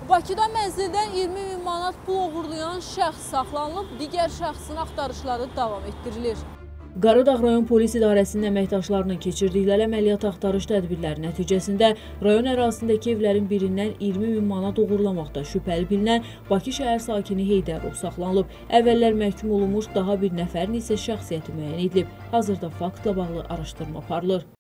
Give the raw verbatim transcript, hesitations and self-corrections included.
Bakıda mənzildən iyirmi min manat pul oğurlayan şəxs saxlanılıb, digər şəxsin axtarışları davam etdirilir. Qaradağ rayon polis idarəsinin əməkdaşlarının keçirdikləri əməliyyat axtarış tədbirləri nəticəsində rayon ərazisindəki evlərin birindən iyirmi min manat oğurlamaqda şübhəli bilinən Bakı şəhər sakini Heydərov saxlanılıb. Əvvəllər məhkum olunmuş daha bir nəfərin isə şəxsiyyəti müəyyən edilib. Hazırda faktla bağlı araşdırma aparılır.